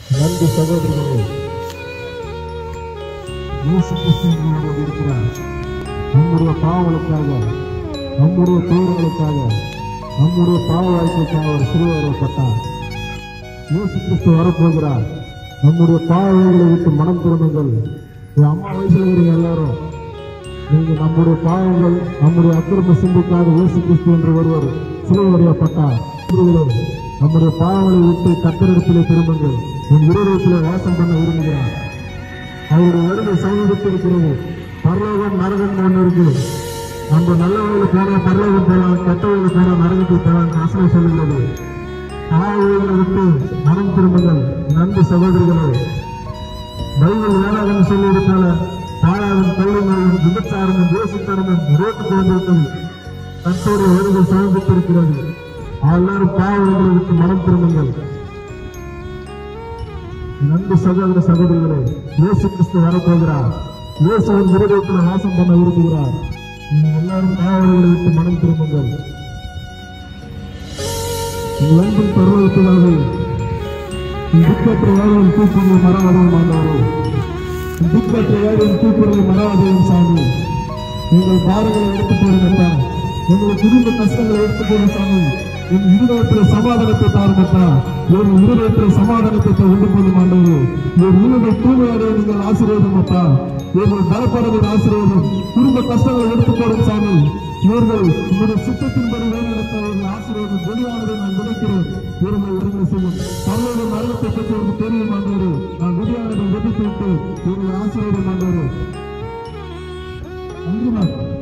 நன்றி சகோதரர்களே. இயேசு கிறிஸ்து நம்மோடு இருக்கிறார். நம்முடைய பாவங்களுக்காக, நம்முடைய தோழர்களுக்காக, நம்முடைய பாவ வாழ்க்கைக்காக அவர் சிலுவையேறப்பட்டார். இயேசு கிறிஸ்து வரப்போகிறார். நம்முடைய பாவங்களை விட்டு மனம் திரும்புங்கள். அம்மா வயசுல இருக்கிற எல்லாரும் நீங்க நம்முடைய பாவங்கள், நம்முடைய அக்கிரம சிந்தைக்காக இயேசு கிறிஸ்து என்று ஒருவர் சிலுவையேறப்பட்டார். நம்முடைய பாவங்களை விட்டு கர்த்தரிடத்திலே திரும்புங்கள். என் இருதயத்திலே வாசம் பண்ண விரும்புகிறார். அவருடைய வருகை சமீபத்திருக்கிறது. பரலோகம் நரகம் ஒன்று இருக்கு. நம்ம நல்லவர்களுக்கு போனா பரலோகம் போகலாம், கெட்டவர்களுக்கு போனா நரகத்துக்கு போகலாம் வசனம் சொல்லுகிறது. பாவங்களை விட்டு மனம் திரும்புங்கள். நன்றி சகோதரிகளே. பைபிள் வேளாண் சொல்லியது போல பாழாவின் கொள்ளைகளும் விபச்சாரமும் தேசத்தனமும் ரோட்டுக்கு வந்திருக்கிறது. கர்த்தருடைய வருகை சமீபத்திருக்கிறது. எல்லாரும் பாவங்களை விட்டு மனம் திரும்புங்கள். நன்றி சகோதர சகோதரிகளே. இயேசு கிறிஸ்து வரப்போகிறார். இயேசுவின் இருதயத்தில் வாசம் பண்ண விரும்புகிறார். நீங்கள் எல்லாரும் பாவங்களை விட்டு மனம் திரும்புங்கள். அன்பின் பருவத்துக்காக துக்கற்ற வேலையின் தூக்குகளை மறவாதவன் ஆண்டவரே, துக்கற்ற வேலையின் தூக்குகளை மறவாதவன் சாமி. எங்கள் பாரங்களை எடுத்து போடுங்கப்பா. எங்கள் குடும்ப கஷ்டங்களை எடுத்து போடும் சாமி. என் இருதயத்தில் சமாதானத்தை தாருங்கப்பா. என் இருதயத்தில் சமாதானத்தை உண்டு போடும் ஆண்டவரே. என் இருதை தூய்மையாடைய நீங்கள் ஆசீர்வாதமப்பா. இவர்கள் பலப்படவின் ஆசீர்வாதம். குடும்ப கஷ்டங்களை எடுத்து போடும் சாமி. இவர்கள் உங்களுடைய சித்தத்தின்படி வேலைநடத்த இவர்கள் ஆசீர்வாதம் வெளியானதை நான் நினைக்கிறேன். இவர்கள் உரிமை செய்யும் பல்வேறு மரணத்தை பற்றி எனக்கு தெரியும் ஆண்டவரே. நான் வெளியானதை விதித்து விட்டு இவர்கள் ஆசீர்வாதம் ஆண்டவரே. நன்றி.